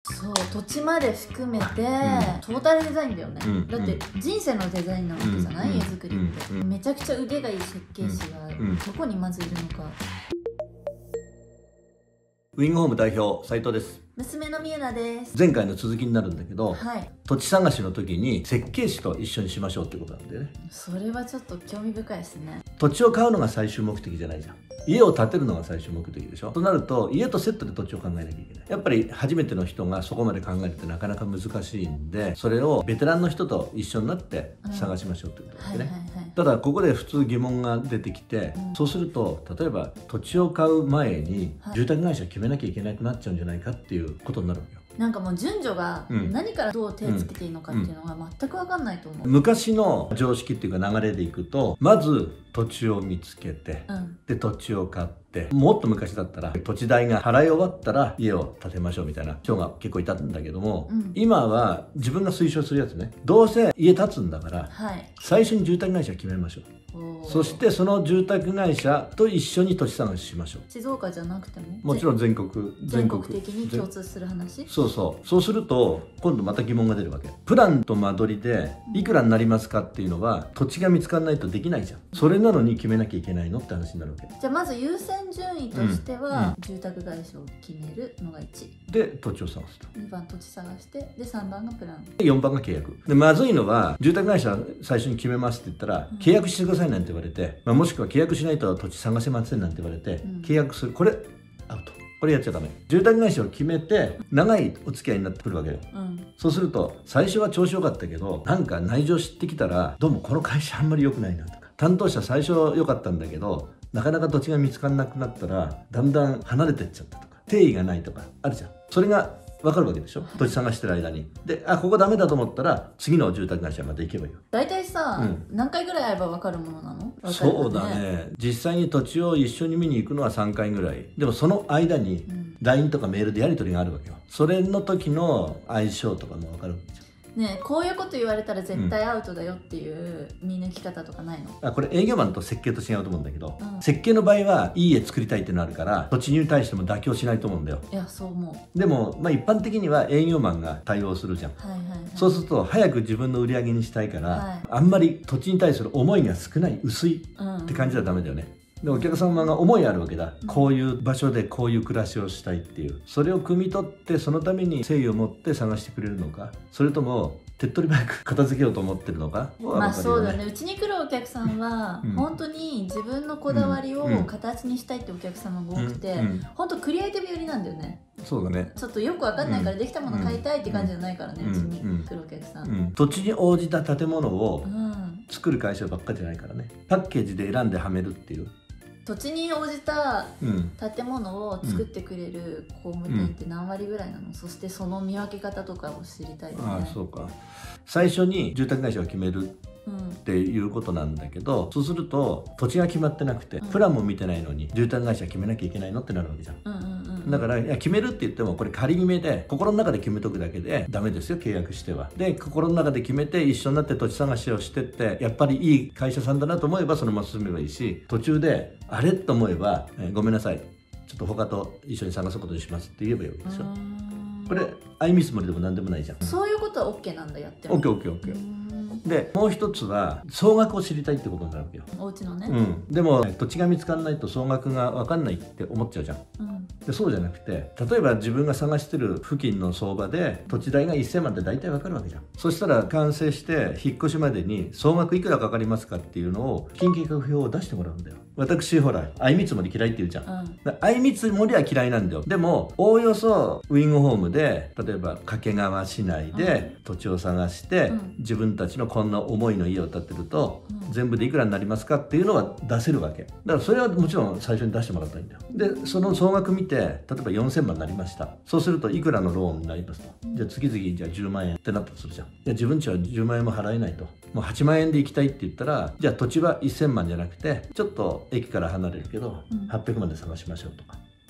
そう、土地まで含めて、トータルデザインだよね、だって人生のデザインなわけじゃない、家づくりって、めちゃくちゃ腕がいい設計士がどこにまずいるのか。 ウィングホーム代表斉藤です。 娘のみゆなです。 前回の続きになるんだけど、 はい、 土地探しの時に設計士と一緒にしましょうってことなんだよね。 それはちょっと興味深いですね。 土地を買うのが最終目的じゃないじゃん。家を建てるのが最終目的でしょ。となると家とセットで土地を考えなきゃいけない。やっぱり初めての人がそこまで考えるってなかなか難しいんで、それをベテランの人と一緒になって探しましょうってことなんでね。ただここで普通疑問が出てきて、そうすると例えば土地を買う前に住宅会社を決めなきゃいけなくなっちゃうんじゃないかっていうことになるわけよ。 なんかもう順序が何からどう手つけていいのかっていうのが全く分かんないと思う。 昔の常識っていうか流れでいくと、まず土地を見つけて、で土地を買って、もっと昔だったら土地代が払い終わったら家を建てましょうみたいな人が結構いたんだけども、今は自分が推奨するやつね、どうせ家建つんだから、最初に住宅会社を決めましょう。そしてその住宅会社と一緒に土地探ししましょう。 静岡じゃなくてももちろん全国的に共通する話。 そうすると今度また疑問が出るわけ。プランと間取りでいくらになりますかっていうのは土地が見つからないとできないじゃん。それなのに決めなきゃいけないのって話になるわけ。 じゃあまず優先順位としては、住宅会社を決めるのが1 で、土地を探すと 2番土地探して、で3番がプランで4番が契約で、まずいのは住宅会社最初に決めますって言ったら、契約してくださいなんて言われて、もしくは契約しないと土地探せませんなんて言われて、契約する、これアウト。これやっちゃダメ。住宅会社を決めて長いお付き合いになってくるわけよ。そうすると最初は調子良かったけど、なんか内情知ってきたらどうもこの会社あんまり良くないなとか、担当者最初良かったんだけどなかなか土地が見つからなくなったらだんだん離れてっちゃったとか、定義がないとかあるじゃん。それが分かるわけでしょ、土地探してる間に。で、ここダメだと思ったら次の住宅会社まで行けばいいよ。 大体さ、何回ぐらいあれば分かるものなの？ そうだね、実際に土地を一緒に見に行くのは3回ぐらい。でもその間に LINE とかメールでやり取りがあるわけよ。それの時の相性とかも分かるわけじゃん。 ねえ、こういうこと言われたら絶対アウトだよっていう見抜き方とかないの？ これ営業マンと設計と違うと思うんだけど、設計の場合はいい家作りたいってのあるから土地に対しても妥協しないと思うんだよ。 いや、そう思う。でも、一般的には営業マンが対応するじゃん。そうすると早く自分の売り上げにしたいから、あんまり土地に対する思いが少ない、薄いって感じはダメだよね。で、お客様が思いあるわけだ。こういう場所でこういう暮らしをしたいっていう、それを汲み取ってそのために誠意を持って探してくれるのか、それとも手っ取り早く片付けようと思ってるのか。 そうだね。うちに来るお客さんは本当に自分のこだわりを形にしたいってお客様が多くて、本当クリエイティブ寄りなんだよね。 そうだね。 ちょっとよくわかんないからできたもの買いたいって感じじゃないからね、うちに来るお客さん。 土地に応じた建物を作る会社ばっかりじゃないからね。パッケージで選んではめるっていう。 土地に応じた建物を作ってくれる工務店って何割ぐらいなの？そしてその見分け方とかを知りたいよね。 そうか。最初に住宅会社を決めるっていうことなんだけど、そうすると土地が決まってなくて、プランも見てないのに住宅会社決めなきゃいけないのってなるわけじゃん。だから、決めるって言ってもこれ仮決めで、心の中で決めとくだけでダメですよ、契約しては。で、心の中で決めて一緒になって土地探しをしてって、やっぱりいい会社さんだなと思えばそのまま進めばいいし、途中であれと思えば、ごめんなさい、ちょっと他と一緒に探すことにしますって言えばいいわけでしょ。これ相見積もりでも何でもないじゃん。 そういうことは OK なんだ、やっても。 OK。で、もう一つは総額を知りたいってことになるわけよ。 お家のね。 でも土地が見つからないと総額が分かんないって思っちゃうじゃん。で、そうじゃなくて、例えば自分が探してる付近の相場で土地代が1000万って大体分かるわけじゃん。そしたら完成して引っ越しまでに総額いくらかかりますかっていうのを金計画表を出してもらうんだよ。私ほら相見積もり嫌いって言うじゃん。相見積もりは嫌いなんだよ。でもおおよそウィングホームで、例えば掛川市内で土地を探して、自分たちのこんな思いの家を建てると、全部でいくらになりますかっていうのは出せるわけだから、それはもちろん最初に出してもらったらいいんだよ。で、その総額見て、例えば4000万になりました。そうするといくらのローンになりますと。じゃあ月々じゃあ10万円ってなったとするじゃん。いや、自分ちは10万円も払えないと。もう8万円で行きたいって言ったら、じゃあ土地は1000万じゃなくてちょっと駅から離れるけど800万で探しましょうとか。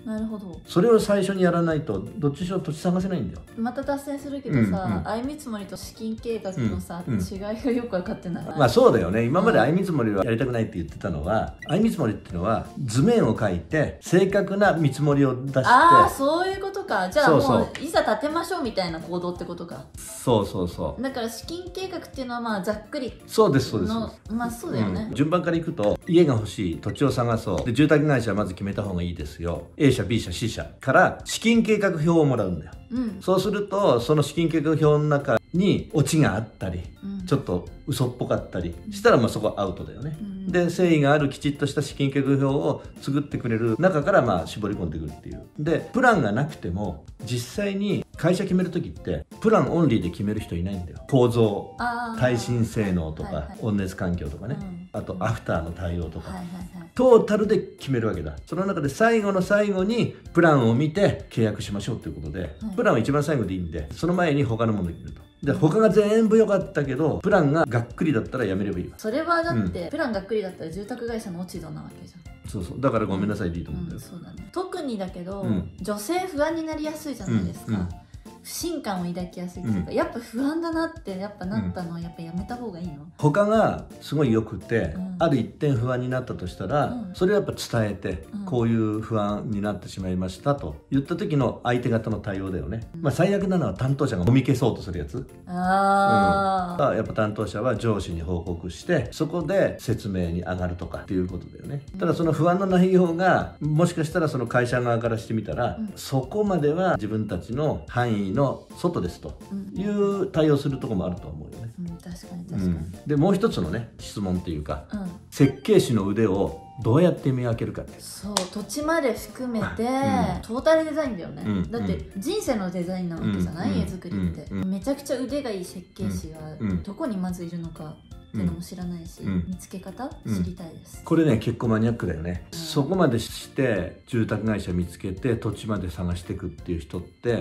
なるほど。 それを最初にやらないとどっちにしろ土地探せないんだよ。 また脱線するけどさ、相見積もりと資金計画のさ、違いがよく分かってない。 まあそうだよね。今まで相見積もりはやりたくないって言ってたのは、相見積もりっていうのは図面を書いて正確な見積もりを出して、 ああそういうことか。じゃあもういざ建てましょうみたいな行動ってことか。 そうそうそう。 だから資金計画っていうのはまあざっくりの、 そうですそうです。 まあそうだよね、 順番からいくと、家が欲しい、土地を探そう、で住宅会社はまず決めた方がいいですよ、 A 社 B 社 C 社から資金計画表をもらうんだよ。そうするとその資金計画表の中にオチがあったり、ちょっと嘘っぽかったりしたら、まあそこはアウトだよね。で誠意があるきちっとした資金計画表を作ってくれる中からまあ絞り込んでくるっていう。でプランがなくても実際に会社決める時ってプランオンリーで決める人いないんだよ。構造、耐震性能とか、温熱環境とかね、あとアフターの対応とか、トータルで決めるわけだ。その中で最後の最後にプランを見て契約しましょうということで、プランは一番最後でいいんで、その前に他のものを決めると。で他が全部良かったけどプランががっくりだったらやめればいいわ。 それはだって、プランがっくりだったら住宅会社の落ち度なわけじゃん。 そうそう、だからごめんなさいでいいと思うんだよ。 そうだね。特にだけど、女性不安になりやすいじゃないですか。不信感を抱きやすいというか、やっぱ不安だなってやっぱなったのはやっぱやめた方がいいの？ 他がすごい良くて、ある一点不安になったとしたら、それをやっぱ伝えて、こういう不安になってしまいましたと言った時の相手方の対応だよね。まあ最悪なのは担当者がもみ消そうとするやつ。やっぱ担当者は上司に報告してそこで説明に上がるとかっていうことだよね。ただその不安の内容がもしかしたらその会社側からしてみたら、そこまでは自分たちの範囲の外ですという対応するところもあると思うよね。 確かに確かに。 でもう一つのね質問っていうか、設計士の腕をどうやって見分けるかって。 そう土地まで含めて、トータルデザインだよね、だって人生のデザインなわけじゃない、家作りって、めちゃくちゃ腕がいい設計士がどこにまずいるのかっていうのも知らないし、見つけ方知りたいです。 これね結構マニアックだよね。そこまでして住宅会社見つけて土地まで探していくっていう人って、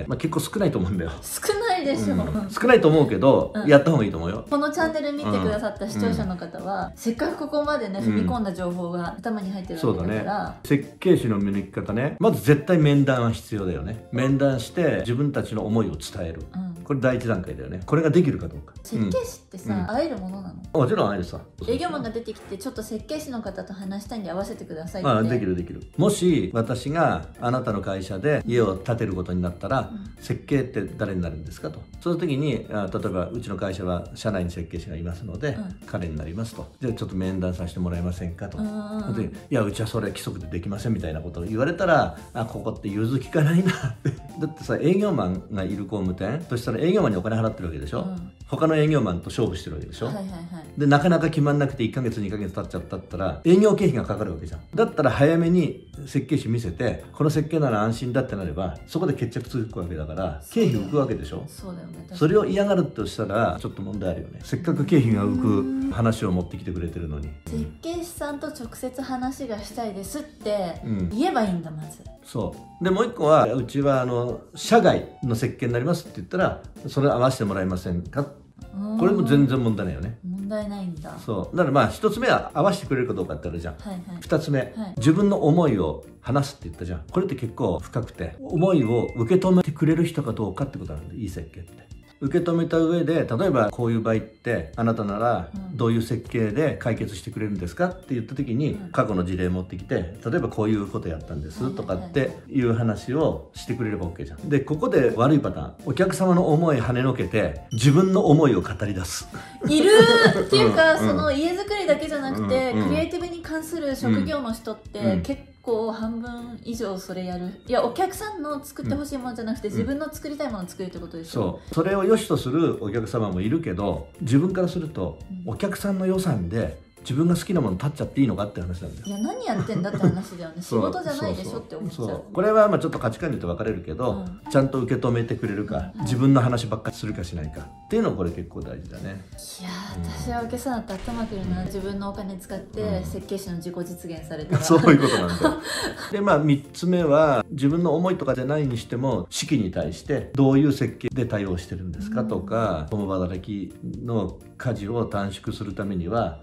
結構少ないと思うんだよ。 少ないでしょ、 少ないと思うけど、やった方がいいと思うよ。 このチャンネル見てくださった視聴者の方は、せっかくここまでね踏み込んだ情報が頭に入ってるわけだから、 設計士の見抜き方ね、まず絶対面談は必要だよね。面談して自分たちの思いを伝える、これ第一段階だよね。これができるかどうか。 設計士ってさ、会えるものなの？ もちろん会えるさ。 営業マンが出てきてちょっと設計士の方と話したいんで合わせてくださいって。 できるできる。もし私があなたの会社で家を建てることになったら、設計って誰になるんですかと。その時に例えばうちの会社は社内に設計士がいますので、彼になりますと。じゃあちょっと面談させてもらえませんかと。でいやうちはそれ規則でできませんみたいなことを言われたら、ここって融通きかないなってだってさ営業マンがいる工務店としたら営業マンにお金払ってるわけでしょ、他の営業マンと勝負してるわけでしょ、でなかなか決まんなくて1ヶ月2ヶ月経っちゃったったら営業経費がかかるわけじゃん。だったら早めに設計士見せて、この設計なら安心だってなればそこで決着つくわけだから経費浮くわけでしょ。 そうだよね。 それを嫌がるとしたらちょっと問題あるよね。せっかく経費が浮く話を持ってきてくれてるのに。 設計士さんと直接話がしたいですって言えばいいんだ、まず。 そうでもう一個はうちは社外の設計になりますって言ったらそれ合わせてもらえませんか。これも全然問題ないよね。 問題ないんだ。 そうだから一つ目は合わせてくれるかどうかってあるじゃん。二つ目、自分の思いを話すって言ったじゃん。これって結構深くて、思いを受け止めてくれる人かどうかってことなんで、いい設計って。受け止めた上で、例えばこういう場合ってあなたならどういう設計で解決してくれるんですかって言った時に、過去の事例持ってきて、例えばこういうことやったんですとかっていう話をしてくれれば OK じゃん。でここで悪いパターン、お客様の思い跳ねのけて自分の思いを語り出すいるっていうか、その家づくりだけじゃなくて、クリエイティブに関する職業の人って結構半分以上それやる。いや、お客さんの作ってほしいものじゃなくて、自分の作りたいものを作るってことでしょ。 それを良しとするお客様もいるけど、自分からするとお客さんの予算で自分が好きなもの立っちゃっていいのかって話なんだよ。 いや、何やってんだって話だよね。仕事じゃないでしょって思っちゃう。 これはちょっと価値観によって分かれるけど、ちゃんと受け止めてくれるか、自分の話ばっかりするかしないかっていうのはこれ結構大事だね。 いや私はお客さんだって頭くるな。自分のお金使って設計士の自己実現されたらそういうことなんだよ。で3つ目は自分の思いとかじゃないにしても、式に対してどういう設計で対応してるんですかとか、共働きの家事を短縮するためにはどんなア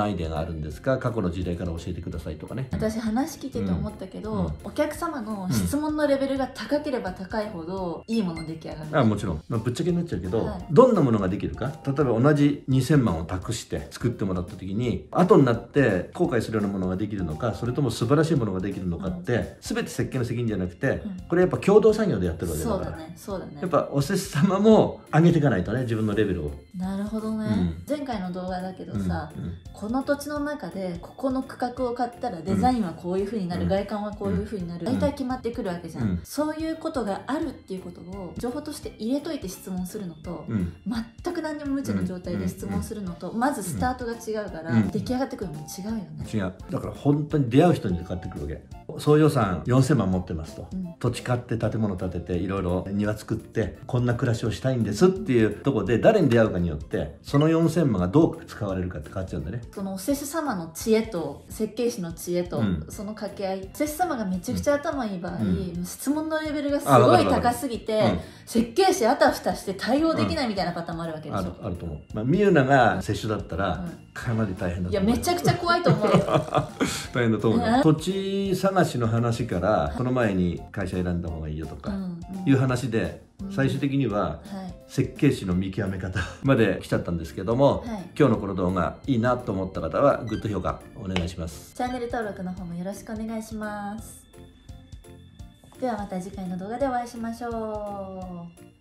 アイデアがあるんですか、過去の時代から教えてくださいとかね。 私話聞いてて思ったけど、お客様の質問のレベルが高ければ高いほどいいもの出来上がる。 もちろん、ぶっちゃけになっちゃうけど、どんなものができるか、例えば同じ2000万を託して作ってもらった時に後になって後悔するようなものができるのか、それとも素晴らしいものができるのかって、全て設計の責任じゃなくて、これやっぱ共同作業でやってるわけだから。 そうだね、そうだね。 やっぱお施主様も上げていかないとね、自分のレベルを。 なるほどね、前回の動画だけどさ、この土地の中でここの区画を買ったらデザインはこういう風になる、外観はこういう風になる、大体決まってくるわけじゃん、そういうことがあるっていうことを情報として入れといて質問するのと、全く何にも無知の状態で質問するのと、まずスタートが違うから、出来上がってくるのも違うよね。 違う。だから本当に出会う人にかかってくるわけ。総予算4000万持ってますと、土地買って建物建てていろいろ庭作ってこんな暮らしをしたいんですっていうところで、誰に出会うかによってその4000万がどう使われるかって変わっちゃうんだね。 そのお施主様の知恵と設計士の知恵と、その掛け合い、お施主様がめちゃくちゃ頭いい場合、質問のレベルがすごい高すぎて、設計士あたふたして対応できないみたいなパターンもあるわけでしょ。 あると思う。ミユナが施主だったらかなり大変だと思う。 いや、めちゃくちゃ怖いと思うよ。 大変だと思う。土地探しの話からこの前に会社選んだ方がいいよとかいう話で、最終的には設計士の見極め方まで来ちゃったんですけども、今日のこの動画いいなと思った方はグッド評価お願いします。 チャンネル登録の方もよろしくお願いします。ではまた次回の動画でお会いしましょう。